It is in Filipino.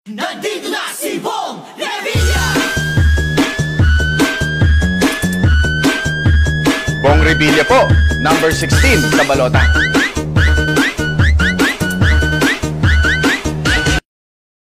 Nandito na si Bong Revilla! Bong Revilla po, number 16 sa balota.